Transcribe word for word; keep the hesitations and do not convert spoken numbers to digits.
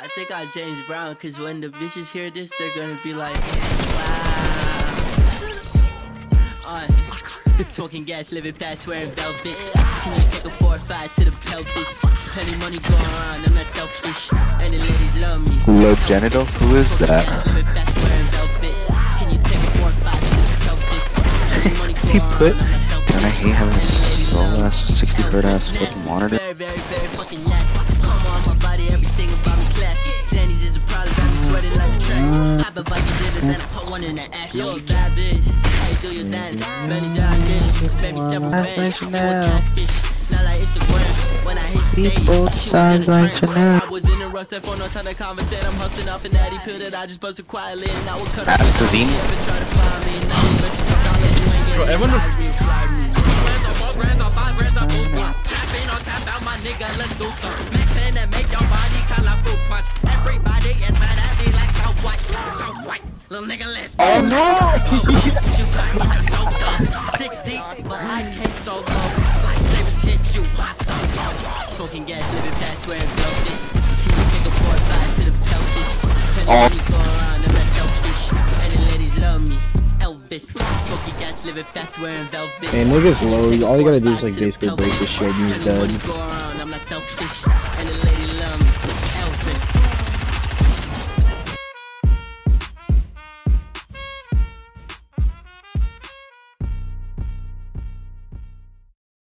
I think I'm James Brown, because when the bitches hear this, they're gonna be like, wow. Uh, Smoking gas, living fast, wearing velvet. Can you take a four or five to the pelvis? Plenty money going around, I'm not selfish. And the ladies love me. Low genital? Who is that? Can you take a four or five to the pelvis? Plenty money going He around, put. I'm not selfish. Can I hate having a slow ass sixty hertz ass fucking monitor? Very, very, very fucking nasty. Come on, my body, everything about me classy. Zannies is a problem, got me sweating like a track. Pop a bike, you did it, then I put one in the ass. Yo, bad bitch, how you do your dance? Many diamonds, baby, several bands. You a catfish, not like Instagram. When I hit stage, both sides like Chanel. I was in a rush, that phone, no time to conversate. I'm hustling off an addy pill that I just busted quietly. And I will cut off. Ask Kaveen. Ever try to find me? Now you bet you don't let you ain't getting inside me. Brands on four brands on five brands on both ones. Tap in on tap out, my nigga, let's do some. Make pen that make your body call a fruit punch. Everybody is mad at me like so white, so white. Little nigga, let's Oh no! You got me like so dumb. Six deep, but I came so low. Like Davis hit you, my so low. Smoking gas, living fast, wearing velvet. Can you take a four or five to the pelvis? Plenty money go around, I'm not selfish. And the ladies love me. Elvis, smoking gas, living fast, wearing velvet. Hey, niggas low. All you gotta do is like basically break this shit and he's dead. Go around, I'm not selfish, and the lady love me.